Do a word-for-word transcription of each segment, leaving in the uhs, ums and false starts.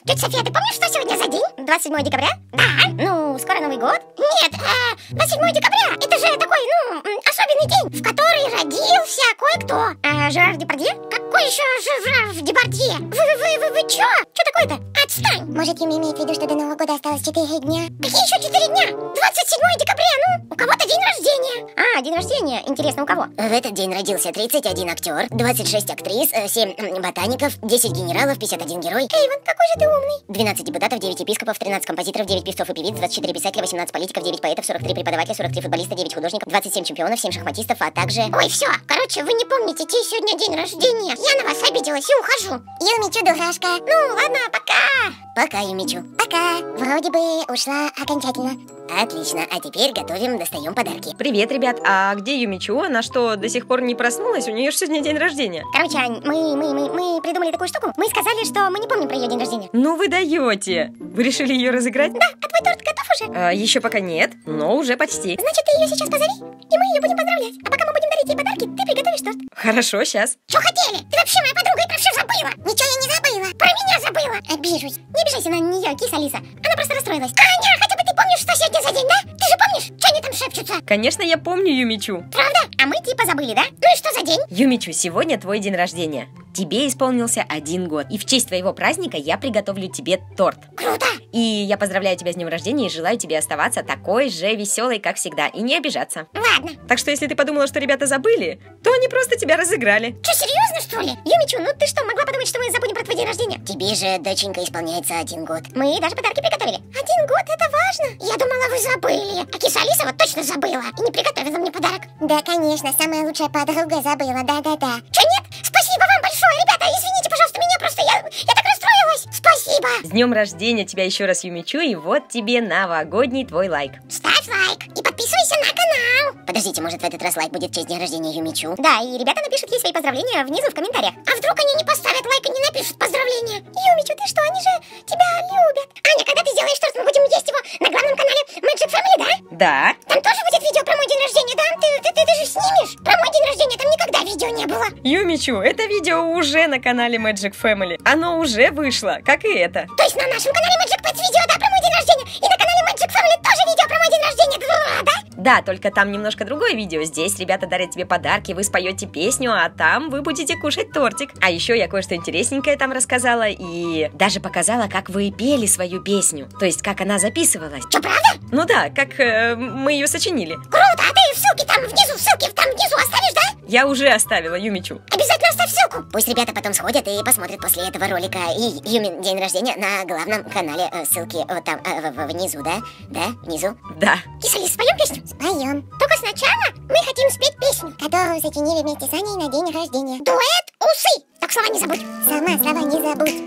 Тетя София, ты помнишь, что сегодня за день? двадцать седьмое декабря? Да. Ну, скоро Новый год? Нет, э, двадцать седьмое декабря. Это же такой, ну, особенный день, в который родился кое-кто. Э, Жерар Депардье? Какой еще Жерар Депардье? Вы, вы, вы, вы, вы чё? Чё такое-то? Отстань. Может, Юми имеет в виду, что до Нового года осталось четыре дня? Какие еще четыре дня? двадцать седьмое декабря, ну, у кого-то день рождения. А, день рождения. Интересно, у кого? В этот день родился тридцать один актер, двадцать шесть актрис, семь ботаников, десять генералов, пятьдесят один герой. Эйвен, какой же ты умный. двенадцать депутатов, девять епископов, тринадцать композиторов, девять певцов и певиц, двадцать четыре писателя, восемнадцать политиков, девять поэтов, сорок три преподавателя, сорок три футболиста, девять художников, двадцать семь чемпионов, семь шахматистов, а также... Ой, все, короче, вы не помните, чей сегодня день рождения. Я на вас обиделась и ухожу. Юмичу, дурашка. Ну, ладно, пока. Пока, Юмичу. Пока. Вроде бы ушла окончательно. Отлично, а теперь готовим, достаем подарки. Привет, ребят, а где Юмичу? Она что, до сих пор не проснулась? У нее же сегодня день рождения. Короче, Ань, мы, мы, мы, мы придумали такую штуку. Мы сказали, что мы не помним про ее день рождения. Ну вы даете. Вы решили ее разыграть? Да, а твой торт готов уже? А, еще пока нет, но уже почти. Значит, ты ее сейчас позови, и мы ее будем поздравлять. А пока мы будем дарить ей подарки, ты приготовишь торт. Хорошо, сейчас. Что хотели? Ты вообще моя подруга и про все забыла. Ничего я не забыла. Про меня забыла. Обижусь. Не обижайся на нее, киса Алиса. Она просто расстроилась. Аня, хотя бы ты помнишь, что сегодня за день, да? Ты же помнишь, что они там шепчутся? Конечно, я помню, Юмичу. Правда? А мы типа забыли, да? Ну и что за день? Юмичу, сегодня твой день рождения. Тебе исполнился один год. И в честь твоего праздника я приготовлю тебе торт. Круто! И я поздравляю тебя с днем рождения и желаю тебе оставаться такой же веселой, как всегда, и не обижаться. Ладно. Так что, если ты подумала, что ребята забыли, то они просто тебя разыграли. Что, серьезно, что ли? Юмичу, ну ты что, могла подумать, что мы забудем про твой день рождения? Тебе же, доченька, исполняется один год. Мы даже подарки приготовили. Один год, это важно. Я думала, вы забыли. А киса Алиса вот точно забыла и не приготовила мне подарок. Да, конечно, самая лучшая подруга забыла, да-да-да. Че, нет? Спасибо вам большое, ребята. Извините, пожалуйста, меня просто я, я так расстроилась. Спасибо. С днем рождения тебя еще раз, Юмичу, и вот тебе новогодний твой лайк. Ставь лайк и подписывайся на канал. Подождите, может в этот раз лайк будет в честь дня рождения Юмичу? Да, и ребята напишут ей свои поздравления внизу в комментариях. А вдруг они не поставят лайк и не напишут поздравления? Юмичу, ты что, они же тебя любят. Аня, когда ты сделаешь торт, мы будем есть его на главном канале Magic Family, да? Да. Там тоже будет видео про мой день рождения, да? Ты, ты, ты, ты же снимешь? Про мой день рождения там никогда видео не было. Юмичу, это видео уже на канале Magic Family. Оно уже вышло, как и это. То есть на нашем канале Magic Pets видео, да, про мой день рождения? И на канале Magic Family тоже видео про мой день рождения, да? Да, только там немножко другое видео. Здесь ребята дарят тебе подарки, вы споете песню, а там вы будете кушать тортик. А еще я кое-что интересненькое там рассказала и даже показала, как вы пели свою песню. То есть, как она записывалась. Что, правда? Ну да, как э, мы ее сочинили. Круто, а ты ссылки там внизу, ссылки там внизу оставишь, да? Я уже оставила, Юмичу. Обязательно оставь ссылку. Пусть ребята потом сходят и посмотрят после этого ролика и Юмин день рождения на главном канале. э, Ссылки вот там, э, в- в- внизу, да? Да, внизу. Да. Киса Алиса, споем песню? Споем. Только сначала мы хотим спеть песню, Которую сочинили вместе с Аней на день рождения. дуэт «Усы». Так слова не забудь. Сама слова не забудь.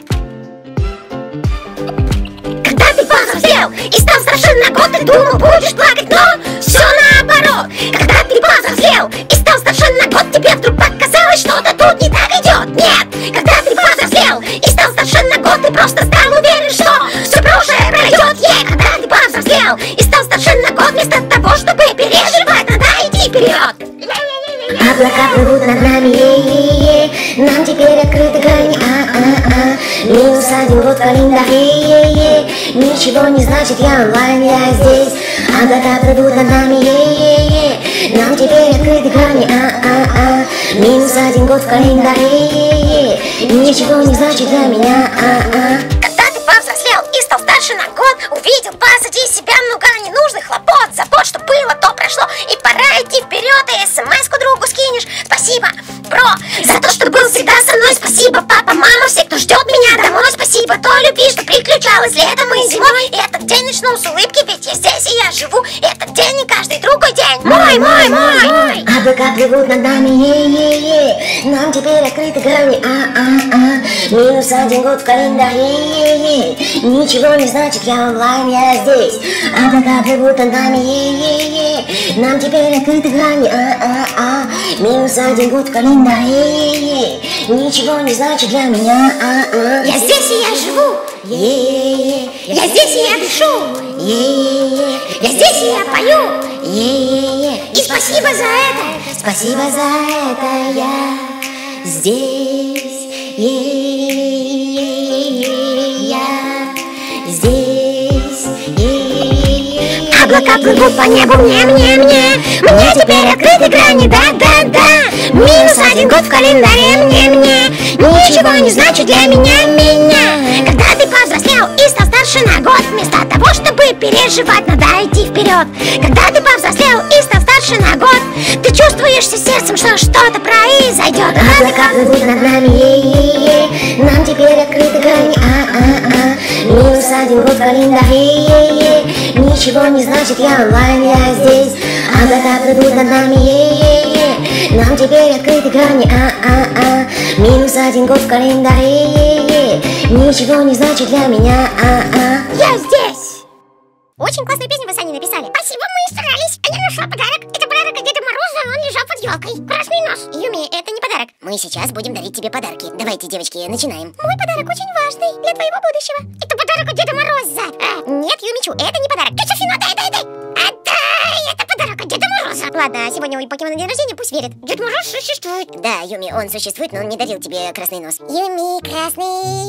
Когда ты повзрослел и стал старше на год, ты думал, будешь плакать, но все наоборот. Когда ты повзрослел и стал старше на год, тебе вдруг показалось, что-то тут не так идет. Нет, когда ты повзрослел и стал старше на год, ты просто стал уверен, что все прошлое пройдет. Е, когда ты повзрослел и стал старше на год, вместо того, чтобы переживать, надо идти вперед. Облака плывут над нами, е-е-е. Нам теперь открыты грани, а-а-а. Минус один год в календаре, е-е. Ничего не значит, я онлайн, я здесь. Облака плывут над нами, е-е-е. Нам теперь открыты грани, а-а-а. Минус один год в календаре, е-е. Ничего не значит для меня, а-а. Когда ты повзрослел и стал старше на год, увидел позади себя много ненужных хлопот, забот, что было, то прошло, и пора идти вперед, и смс-ку другу скинешь. Спасибо, бро, за то, что был всегда со мной. Спасибо, папа, мама, все, кто ждет меня домой. Спасибо той любви, что приключалась летом и зимой. И этот день начну с улыбки, ведь я здесь и я живу. И этот день и каждый другой день мой, мой, мой, мой. Облака плывут над нами, е-е-е. Нам теперь открыты грани, а-а-а. Минус один год в календаре, е-е. Ничего не значит, я онлайн, я здесь. Облака плывут над нами, е-е-е. Нам теперь открыты грани, а-а-а. Минус один год в календаре, е-е. Ничего не значит для меня, а-а. Я здесь и я живу. Е-е-е. Я здесь и я дышу. Е-е-е. Я здесь и я пою. Е-е-е. И спасибо за это. Спасибо за это, я здесь. Е-е-е. Облака плывут по небу, мне-мне-мне. Мне теперь открыты грани, да-да-да. Минус один год в календаре, мне-мне. Ничего не значит для меня, меня. Когда ты повзрослел и стал старше на год, вместо того, чтобы переживать, надо идти вперед. Когда ты повзрослел и стал старше на год, ты чувствуешь сердцем, что что-то произойдет. Облака плывут над нами, е-е-е. Нам теперь открыты грани, а-а-а. Минус один год в календаре, е-е-е. Ничего не значит, я онлайн, я здесь. Облака плывут над нами, е-е-е. Нам теперь открыты грани, а-а-а. Минус один год в календаре, е-е-е. Ничего не значит для меня, а-а. Я здесь! Очень классную песню вы с Аней написали. Спасибо, мы старались. А я нашла подарок. Это подарок от Деда Мороза, он лежал под елкой. Красный нос. Юми, это не подарок. Мы сейчас будем дарить тебе подарки. Давайте, девочки, начинаем. Мой подарок очень важный для твоего будущего. Это подарок от Деда Мороза. А, нет, Юмичу, это не подарок. Тетя Фина, дай, дай, дай. Отдай, это подарок от Деда Мороза. Ладно, сегодня у Покемона день рождения, пусть верит. Дед Мороз существует. Да, Юми, он существует, но он не дарил тебе красный нос. Юми, красный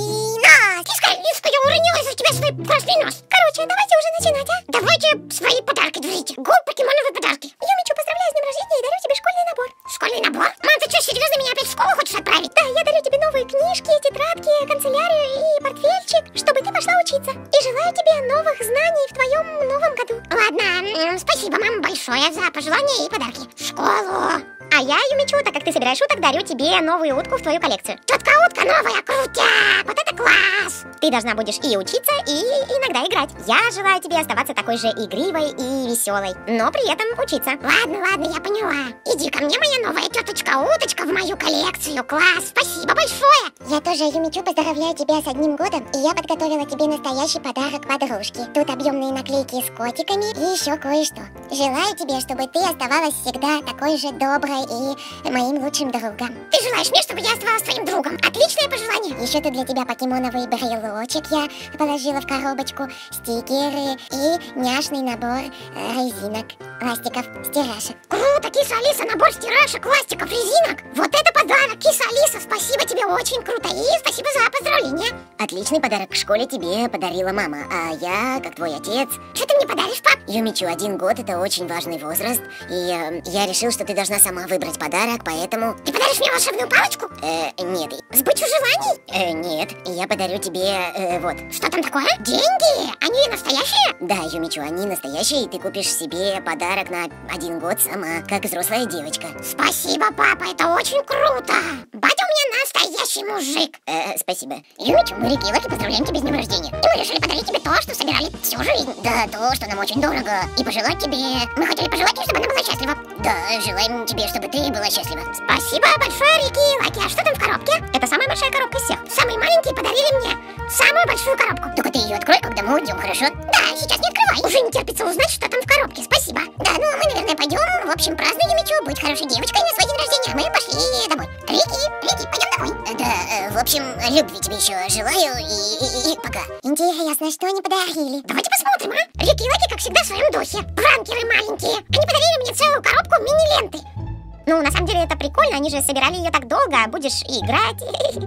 нос. Киска, Киска, я уронила из-за тебя свой красный нос. Короче, давайте уже начинать, а? Давайте свои подарки дарите. Го, покемоновые подарки. Юмичу, поздравляю с днем рождения и дарю тебе школьный набор. Школьный набор? Мам, ты что, серьезно меня опять в школу хочешь отправить? Да, я дарю тебе новые книжки, тетрадки, канцелярию и портфельчик, чтобы ты пошла учиться. И желаю тебе новых знаний в твоем новом году. Ладно, спасибо, мама, большое за пожелания и подарки. В школу. А я, Юмичу, так как ты собираешь уток, дарю тебе новую утку в твою коллекцию. Тетка утка новая, крутяк! Вот это класс! Ты должна будешь и учиться, и иногда играть. Я желаю тебе оставаться такой же игривой и веселой, но при этом учиться. Ладно, ладно, я поняла. Иди ко мне, моя новая теточка-уточка, в мою коллекцию. Класс! Спасибо большое! Я тоже, Юмичу, поздравляю тебя с одним годом, и я подготовила тебе настоящий подарок подружки. Тут объемные наклейки с котиками и еще кое-что. Желаю тебе, чтобы ты оставалась всегда такой же доброй и моим лучшим другом. Ты желаешь мне, чтобы я оставалась твоим другом? Отличное пожелание. Еще тут для тебя покемоновый брелочек я положила в коробочку, стикеры и няшный набор э, резинок, ластиков, стирашек. Круто, киса Алиса, набор стирашек, ластиков, резинок. Вот это подарок, киса Алиса, спасибо тебе, очень круто. И спасибо за поздравления. Отличный подарок в школе тебе подарила мама, а я, как твой отец... Что ты мне подаришь, пап? Юмичу, один год — это очень важный возраст, и э, я решил, что ты должна сама выбрать подарок, поэтому... Ты подаришь мне волшебную палочку? Э, нет. Сбычу желаний? Э, нет, я подарю тебе, э, вот. Что там такое? Деньги? Они настоящие? Да, Юмичу, они настоящие, и ты купишь себе подарок на один год сама, как взрослая девочка. Спасибо, папа, это очень круто. Батя у меня настоящий мужик. Э, спасибо. Юмичу, мы Рики и Лаки поздравляем тебя с днем рождения. И мы решили подарить тебе то, что собирали всю жизнь. Да, то, что нам очень дорого. И пожелать тебе... Мы хотели пожелать тебе, чтобы она была счастлива. Да, желаем тебе, чтобы ты была счастлива. Спасибо большое, Рики и Лаки. А что там в коробке? Это самая большая коробка из всех. Самые маленькие подарили мне самую большую коробку. Только ты ее открой, когда мы уйдем, хорошо? Да, сейчас не открывай. Уже не терпится узнать, что там в коробке. Спасибо. Да, ну мы, наверное, пойдем. В общем, празднуем Юмичу, будь хорошей девочкой на свой день рождения. А мы пошли домой. Рики, Рики, пойдем домой. Да, э, в общем, любви тебе еще желаю и, и, и пока. Интересно, что они подарили? Давайте посмотрим, а? Рики и Лаки, как всегда, в своем духе. Пранкеры маленькие. Они подарили мне целую коробку мини-ленты. Ну, на самом деле, это прикольно. Они же собирали ее так долго. Будешь играть.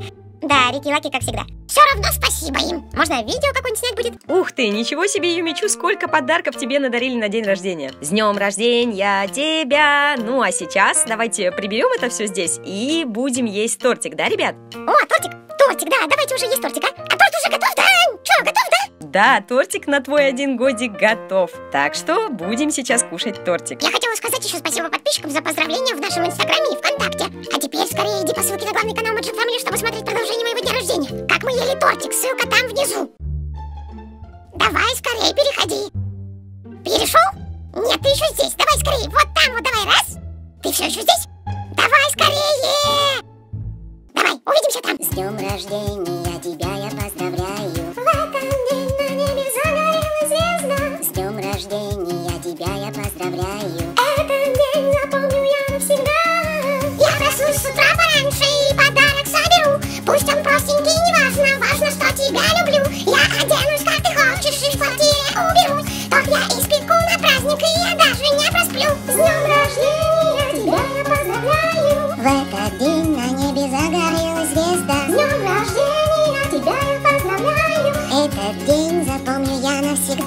Да, Рики и Лаки, как всегда. Все равно спасибо им. Можно видео какое-нибудь снять будет? Ух ты, ничего себе, Юмичу, сколько подарков тебе надарили на день рождения. С днем рождения тебя! Ну, а сейчас давайте приберем это все здесь и будем есть тортик, да, ребят? О, тортик, тортик, да, давайте уже есть тортик, а? А торт уже готов, да? Че, готов, да? Да, тортик на твой один годик готов. Так что будем сейчас кушать тортик. Я хотела сказать еще спасибо подписчикам за поздравления в нашем инстаграме и ВКонтакте. А теперь скорее иди по ссылке на главный канал Magic Family, чтобы смотреть продолжение моего дня рождения. Как мы ели тортик, ссылка там внизу. Давай скорее переходи. Перешел? Нет, ты еще здесь. Давай скорее. Вот там вот, давай, раз. Ты все еще здесь? Давай скорее. Давай, увидимся там. С днем рождения тебя я поздравляю. В этом день на небе загорелась звезда. С днем рождения тебя я поздравляю. Этот день запомню я навсегда. Я проснусь с утра пораньше и подарок соберу. Пусть он простенький, не важно, важно, что тебя люблю. Я оденусь, как ты хочешь, и в квартире уберусь. Торт я испеку на праздник, и я даже не просплю. С днем рождения тебя я поздравляю. В этот день на небе загорелась звезда. С днем рождения тебя я поздравляю. Этот день запомню я навсегда.